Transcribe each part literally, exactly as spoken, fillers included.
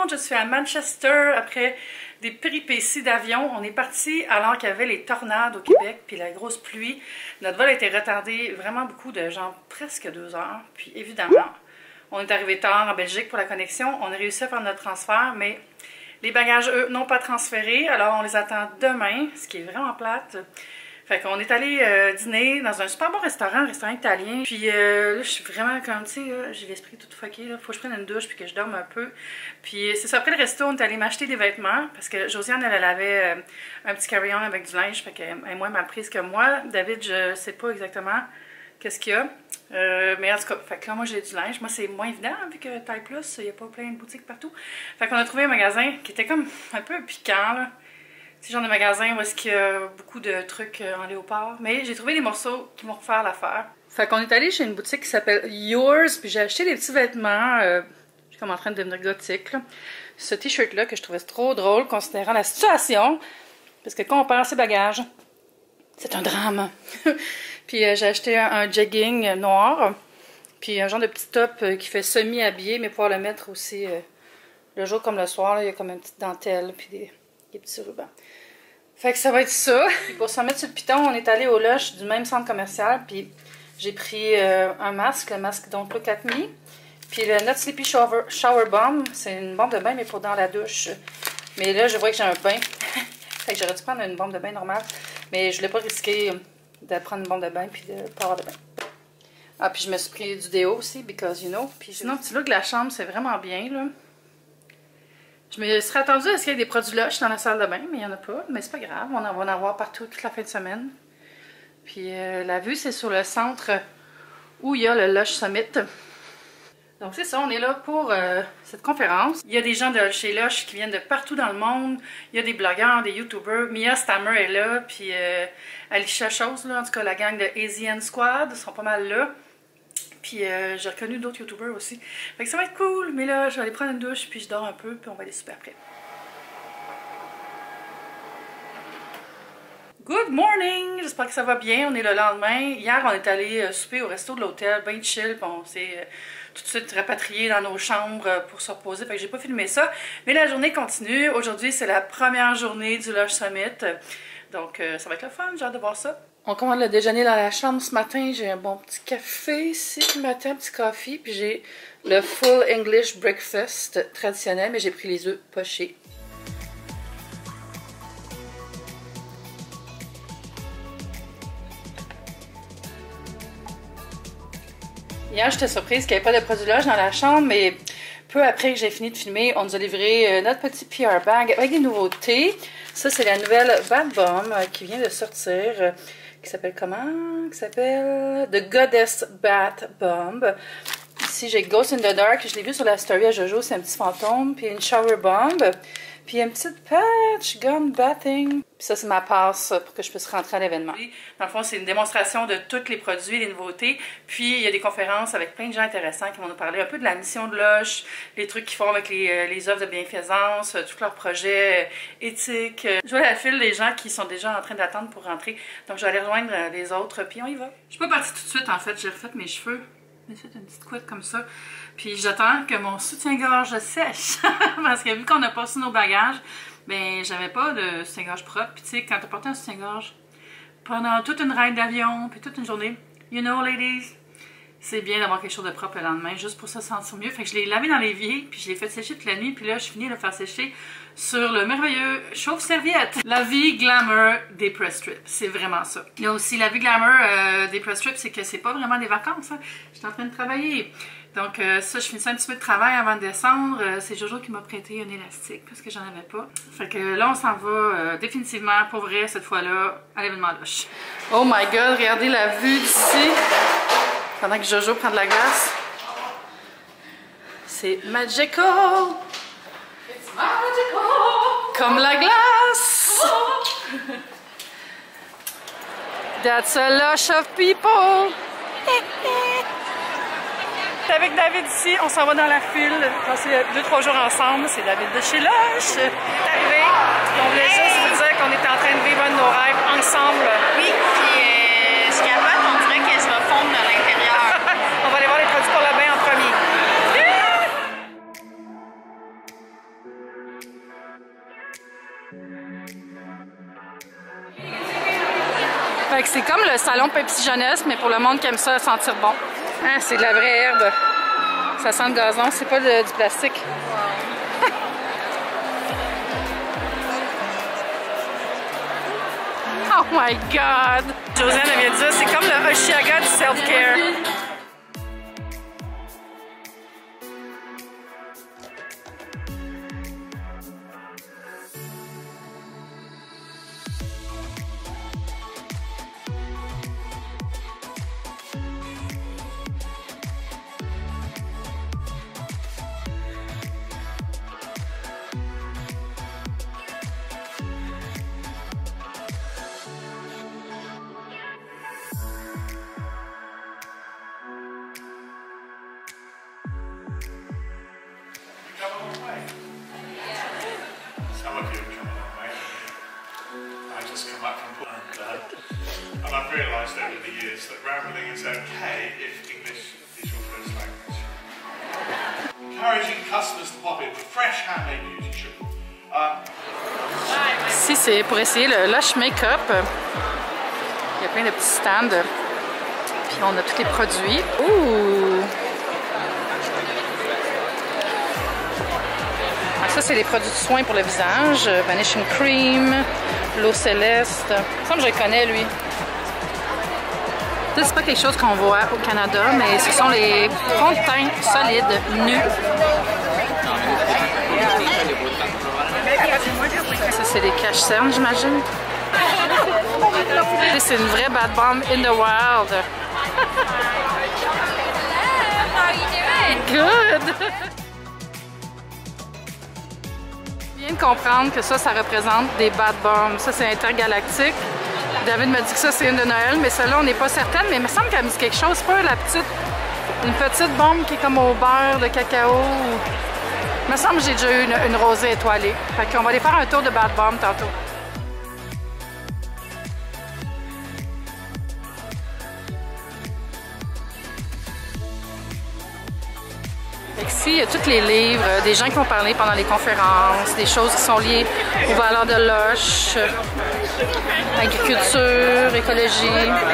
monde, je suis à Manchester après des péripéties d'avion. On est parti alors qu'il y avait les tornades au Québec puis la grosse pluie. Notre vol a été retardé vraiment beaucoup de genre presque deux heures. Puis évidemment, on est arrivé tard en Belgique pour la connexion. On a réussi à faire notre transfert, mais les bagages, eux, n'ont pas transféré. Alors on les attend demain, ce qui est vraiment plate. Fait qu'on est allé euh, dîner dans un super bon restaurant, un restaurant italien. Puis euh, là, je suis vraiment comme, tu sais, j'ai l'esprit tout fucké. Là. Faut que je prenne une douche puis que je dorme un peu. Puis c'est ça, après le resto, on est allé m'acheter des vêtements. Parce que Josiane, elle, elle avait euh, un petit carry-on avec du linge. Fait qu'elle est moins mal prise que moi. David, je sais pas exactement qu'est-ce qu'il y a. Euh, mais en tout cas, fait que là, moi, j'ai du linge. Moi, c'est moins évident, vu que taille plus, il n'y a pas plein de boutiques partout. Fait qu'on a trouvé un magasin qui était comme un peu piquant, là. C'est genre de magasin où est-ce qu'il y a beaucoup de trucs en léopard. Mais j'ai trouvé des morceaux qui vont refaire l'affaire. Fait qu'on est allé chez une boutique qui s'appelle Yours. Puis j'ai acheté des petits vêtements. Euh, je suis comme en train de devenir gothique. Là. Ce t-shirt-là que je trouvais trop drôle considérant la situation. Parce que quand on perd ses bagages, c'est un drame. Puis euh, j'ai acheté un, un jegging noir. Puis un genre de petit top euh, qui fait semi-habillé. Mais pouvoir le mettre aussi euh, le jour comme le soir. Là, il y a comme une petite dentelle. Puis des... des petits rubans. Fait que ça va être ça. Puis pour se remettre sur le piton, on est allé au Lush du même centre commercial. Puis j'ai pris euh, un masque, le masque Don't Look At Me. Puis le Not Sleepy Shower, shower Bomb. C'est une bombe de bain, mais pour dans la douche. Mais là, je vois que j'ai un bain. Fait que j'aurais dû prendre une bombe de bain normale. Mais je voulais pas risquer de prendre une bombe de bain puis de pas avoir de bain. Ah, puis je me suis pris du déo aussi, because you know. Puis sinon, le petit look de la chambre, c'est vraiment bien, là. Je me serais attendue à ce qu'il y ait des produits Lush dans la salle de bain, mais il n'y en a pas. Mais c'est pas grave, on va en avoir partout toute la fin de semaine. Puis euh, la vue, c'est sur le centre où il y a le Lush Summit. Donc c'est ça, on est là pour euh, cette conférence. Il y a des gens de chez Lush qui viennent de partout dans le monde. Il y a des blogueurs, des youtubers. Mia Stammer est là, puis euh, Alicia Chose, là, en tout cas la gang de Asian Squad sont pas mal là. Puis euh, j'ai reconnu d'autres youtubeurs aussi. Fait que ça va être cool, mais là je vais aller prendre une douche, puis je dors un peu, puis on va aller souper après. Good morning! J'espère que ça va bien, on est le lendemain. Hier on est allé euh, souper au resto de l'hôtel, bien chill, puis on s'est euh, tout de suite rapatrié dans nos chambres euh, pour se reposer. Fait que j'ai pas filmé ça, mais la journée continue. Aujourd'hui c'est la première journée du Lush Summit. Donc euh, ça va être le fun, j'ai hâte de voir ça. On commande le déjeuner dans la chambre ce matin. J'ai un bon petit café ici ce matin, un petit coffee. Puis j'ai le full English breakfast traditionnel, mais j'ai pris les œufs pochés. Hier, j'étais surprise qu'il n'y avait pas de produits Lush dans la chambre, mais peu après que j'ai fini de filmer, on nous a livré notre petit P R bag avec des nouveautés. Ça, c'est la nouvelle Bath Bomb qui vient de sortir. Qui s'appelle comment? Qui s'appelle The Goddess Bath Bomb. Ici, j'ai Ghost in the Dark. Je l'ai vu sur la story à Jojo, c'est un petit fantôme. Puis une Shower Bomb. Puis une petite patch Gun Bathing. Puis ça, c'est ma passe pour que je puisse rentrer à l'événement. Dans le fond, c'est une démonstration de tous les produits, les nouveautés. Puis il y a des conférences avec plein de gens intéressants qui vont nous parler un peu de la mission de Lush, les trucs qu'ils font avec les, les œuvres de bienfaisance, tous leurs projets éthiques. Je vois la file des gens qui sont déjà en train d'attendre pour rentrer. Donc je vais aller rejoindre les autres, puis on y va. Je suis pas partie tout de suite en fait, j'ai refait mes cheveux. J'ai fait une petite couette comme ça. Puis j'attends que mon soutien-gorge sèche. Parce que vu qu'on a passé nos bagages, ben j'avais pas de soutien-gorge propre. Puis tu sais, quand t'as porté un soutien-gorge pendant toute une ride d'avion, puis toute une journée, you know ladies, c'est bien d'avoir quelque chose de propre le lendemain, juste pour se sentir mieux. Fait que je l'ai lavé dans l'évier, puis je l'ai fait sécher toute la nuit. Puis là, je finis de le faire sécher sur le merveilleux chauffe-serviette. La vie glamour des press trips, c'est vraiment ça. Il y a aussi la vie glamour euh, des press trips, c'est que c'est pas vraiment des vacances. Hein. Je suis en train de travailler. Donc euh, ça, je finissais un petit peu de travail avant de descendre. Euh, c'est Jojo qui m'a prêté un élastique parce que j'en avais pas. Fait que là, on s'en va euh, définitivement, pour vrai, cette fois-là, à l'événement Lush. Oh my god, regardez la vue d'ici. Pendant que Jojo prend de la glace. C'est magical! It's magical! Comme la glace! That's a lush of people! Avec David ici, on s'en va dans la file. Passer deux trois jours ensemble. C'est David de chez Lush. Il est arrivé. On voulait juste vous dire qu'on était en train de vivre un de nos rêves ensemble. Oui, puis euh, je capote, on dirait que je vais fondre de l'intérieur. On va aller voir les produits pour le bain en premier. Fait que c'est comme le salon Pepsi Jeunesse, mais pour le monde qui aime ça sentir bon. Ah, c'est de la vraie herbe. Ça sent le gazon, c'est pas de, du plastique. Oh my God! Josiane vient de dire, c'est comme le Oshiaga du self-care. Some of you have come a long way. I just come up from and, uh, and I've realised over the years that rambling is okay if English is your first language. Encouraging customers to pop in for fresh handmade beauty sugar. Um, Ici, c'est pour essayer le Lush Makeup. Il y a plein de petits stands. Puis on a tous les produits. Ouh! Ça, c'est les produits de soins pour le visage. Vanishing Cream, l'eau céleste. Il me semble que je le connais, lui. Ça, c'est pas quelque chose qu'on voit au Canada, mais ce sont les fonds de teint solides, nus. Ça, c'est des cache-cernes, j'imagine. C'est une vraie bad bomb in the wild. Good! Je viens de comprendre que ça, ça représente des bad bombs. Ça, c'est intergalactique. David me dit que ça, c'est une de Noël, mais celle-là, on n'est pas certaine. Mais il me semble qu'elle me dit quelque chose. C'est pas la petite, une petite bombe qui est comme au beurre de cacao. Il me semble que j'ai déjà eu une, une rosée étoilée. Fait qu'on va aller faire un tour de bad bomb tantôt. Ici, il y a tous les livres, des gens qui vont parler pendant les conférences, des choses qui sont liées aux valeurs de Lush, agriculture, écologie.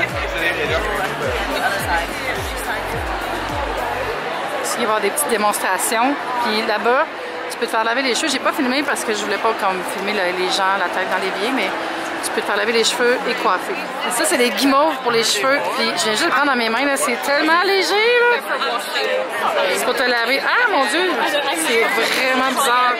Ici, il va y avoir des petites démonstrations. Puis là-bas, tu peux te faire laver les cheveux. J'ai pas filmé parce que je voulais pas comme filmer les gens la tête dans l'évier, mais tu peux te faire laver les cheveux et coiffer. Et ça, c'est des guimauves pour les cheveux. Puis je viens juste de le prendre dans mes mains, là. C'est tellement léger, là. C'est pour te laver. Ah, mon Dieu! C'est vraiment bizarre.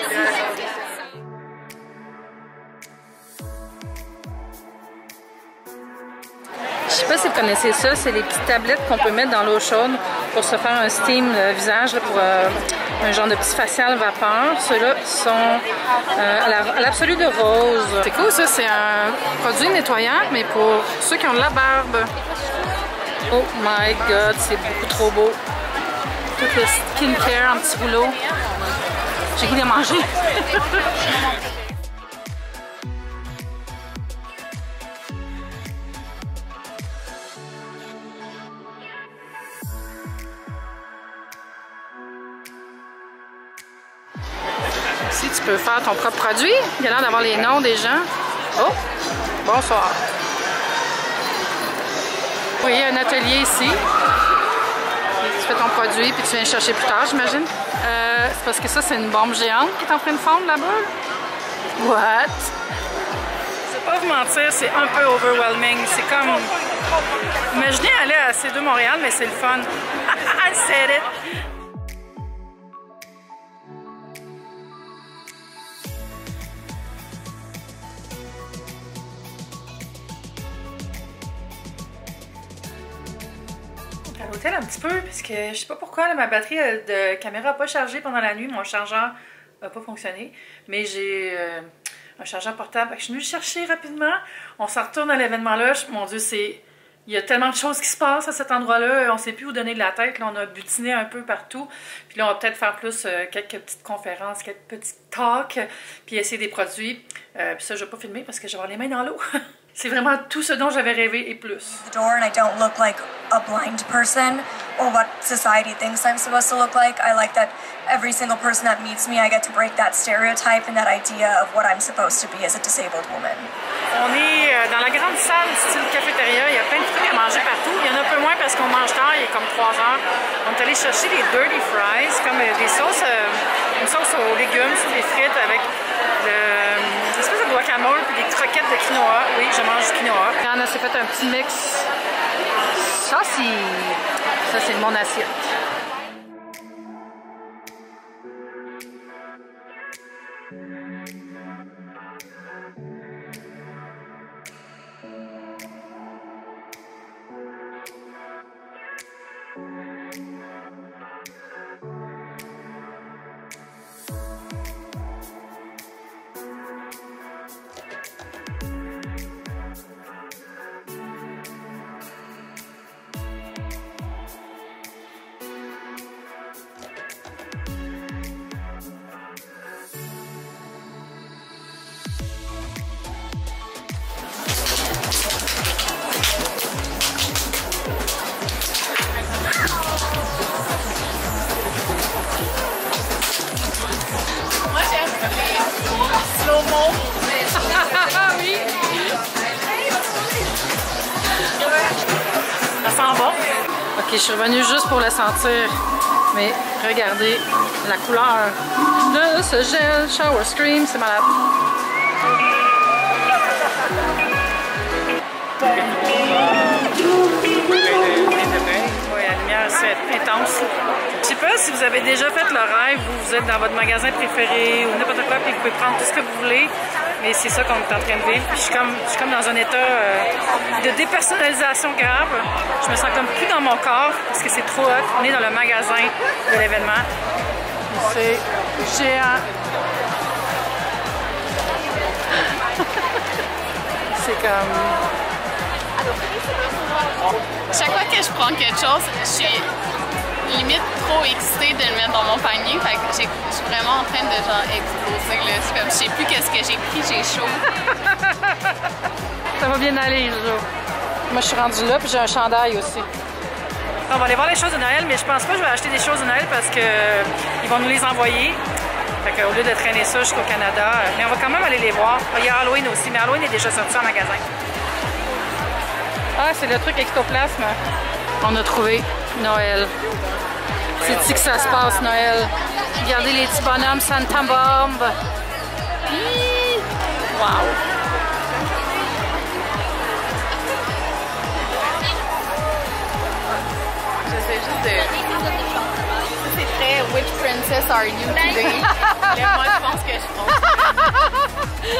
Je sais pas si vous connaissez ça, c'est les petites tablettes qu'on peut mettre dans l'eau chaude pour se faire un steam le visage, là, pour euh, un genre de petit facial vapeur. Ceux-là sont euh, à l'absolu de rose. C'est cool, ça, c'est un produit nettoyant, mais pour ceux qui ont de la barbe. Oh my God, c'est beaucoup trop beau. Tout le skincare en petit rouleau. J'ai goût de manger. Ici, tu peux faire ton propre produit. Il y a l'air d'avoir les noms des gens. Oh, bonsoir. Vous voyez un atelier ici. Tu fais ton produit puis tu viens le chercher plus tard, j'imagine. Euh, c'est parce que ça, c'est une bombe géante qui est en train de fondre là-bas. What? Je vais pas vous mentir, c'est un peu overwhelming. C'est comme... Imaginez aller à C deux Montréal, mais c'est le fun. I said it! À l'hôtel un petit peu, parce que je sais pas pourquoi, là, ma batterie de caméra n'a pas chargé pendant la nuit, mon chargeur n'a pas fonctionné, mais j'ai euh, un chargeur portable, je suis venue le chercher rapidement, on s'en retourne à l'événement là, mon Dieu, c'est... Il y a tellement de choses qui se passent à cet endroit-là, on ne sait plus où donner de la tête, là, on a butiné un peu partout, puis là on va peut-être faire plus euh, quelques petites conférences, quelques petits talks, puis essayer des produits, euh, puis ça je vais pas filmer parce que je vais avoir les mains dans l'eau. C'est vraiment tout ce dont j'avais rêvé et plus. The door and I don't look like a blind person or what society thinks I'm supposed to look like. I like that every single person that meets me, I get to break that stereotype and that idea of what I'm supposed to be as a disabled woman. On est dans la grande salle style cafétéria. Il y a plein de trucs à manger partout. Il y en a un peu moins parce qu'on mange tard, il est comme trois heures. On est allé chercher des dirty fries, comme des sauces, une sauce aux légumes, sur des frites avec le, une espèce de guacamole et des croquettes de quinoa. Oui, je mange du quinoa. Anna s'est fait un petit mix saucy. Ça, c'est mon assiette. Oui. Ça sent bon. Ok, je suis revenue juste pour le sentir. Mais regardez la couleur de ce gel Shower Scream, c'est malade. Oui, la lumière c'est intense. Je sais pas si vous avez déjà fait le rêve où vous êtes dans votre magasin préféré ou n'importe quoi, puis vous pouvez prendre tout ce que vous voulez. Mais c'est ça qu'on est en train de vivre. Puis je suis comme, je suis comme dans un état euh, de dépersonnalisation grave. Je me sens comme plus dans mon corps parce que c'est trop hot. On est dans le magasin de l'événement. C'est géant. C'est comme... Chaque fois que je prends quelque chose, je suis limite trop excitée de le mettre dans mon panier. Fait que je suis vraiment en train de genre exploser. Là. Je, comme, je sais plus qu'est-ce que j'ai pris, j'ai chaud. Ça va bien aller, Jo. Moi, je suis rendue là, puis j'ai un chandail aussi. On va aller voir les choses de Noël, mais je pense pas que je vais acheter des choses de Noël parce qu'ils vont nous les envoyer. Fait qu'au lieu de traîner ça jusqu'au Canada, mais on va quand même aller les voir. Il y a Halloween aussi, mais Halloween est déjà sorti en magasin. Ah, c'est le truc ectoplasme. On a trouvé Noël. C'est ici que ça se passe, Noël. Regardez les petits bonhommes Santa Bomb. Wow! J'essaie juste de... C'est très Which Princess Are You Today? Là, moi, je pense que je pense.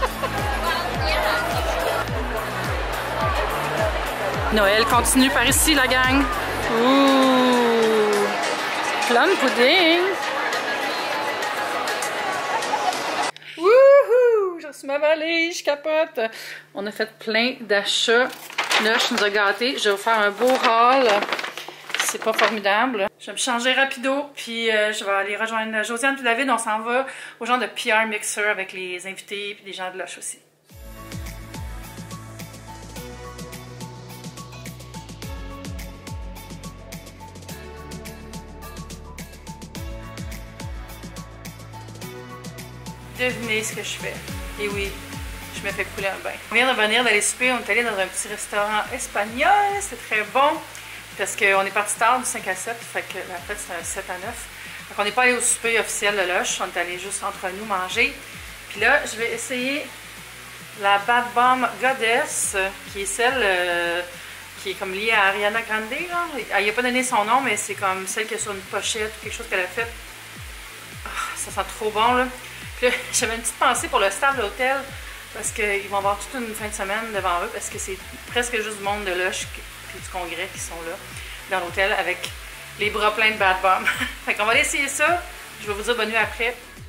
Noël continue par ici, la gang. Ouh! Plum pudding! Wouhou! J'ai reçu ma valise, je capote! On a fait plein d'achats. Lush nous a gâtés. Je vais vous faire un beau haul. C'est pas formidable. Je vais me changer rapido, puis euh, je vais aller rejoindre Josiane et David. On s'en va au genre de P R mixer avec les invités et les gens de Lush aussi. Devinez ce que je fais. Et oui, je me fais couler un bain. On vient de revenir d'aller souper, on est allé dans un petit restaurant espagnol, c'était très bon. Parce qu'on est parti tard du cinq à sept, fait que la fête c'était un sept à neuf. Donc on n'est pas allé au souper officiel de Lush, on est allé juste entre nous manger. Puis là, je vais essayer la Bad Bomb Goddess, qui est celle euh, qui est comme liée à Ariana Grande. Là. Elle n'a pas donné son nom, mais c'est comme celle qui est sur une pochette ou quelque chose qu'elle a fait. Oh, ça sent trop bon là. Puis là, j'avais une petite pensée pour le staff de l'hôtel, parce qu'ils vont avoir toute une fin de semaine devant eux, parce que c'est presque juste du monde de Lush et du congrès qui sont là, dans l'hôtel, avec les bras pleins de Bad Bomb. Fait qu'on va aller essayer ça. Je vais vous dire bonne nuit après.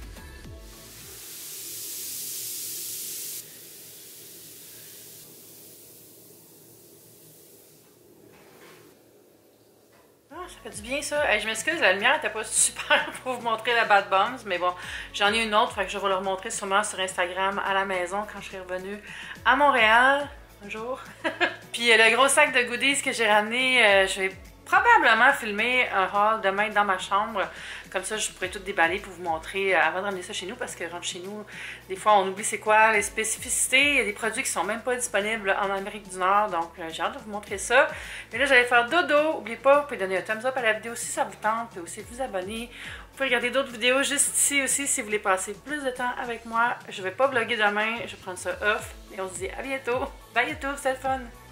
Ah, ça fait du bien ça. Hey, je m'excuse, la lumière n'était pas super pour vous montrer la Bad Bombs, mais bon, j'en ai une autre, fait que je vais leur montrer sûrement sur Instagram à la maison quand je serai revenue à Montréal un jour. Puis le gros sac de goodies que j'ai ramené, euh, je vais probablement filmer un haul demain dans ma chambre. Comme ça, je pourrais tout déballer pour vous montrer avant de ramener ça chez nous, parce que rentre chez nous, des fois, on oublie c'est quoi les spécificités. Il y a des produits qui sont même pas disponibles en Amérique du Nord, donc euh, j'ai hâte de vous montrer ça. Mais là, j'allais faire dodo. N'oubliez pas, vous pouvez donner un thumbs up à la vidéo si ça vous tente. Vous pouvez aussi vous abonner. Vous pouvez regarder d'autres vidéos juste ici aussi si vous voulez passer plus de temps avec moi. Je vais pas vlogger demain, je vais prendre ça off. Et on se dit à bientôt. Bye YouTube, c'était le fun!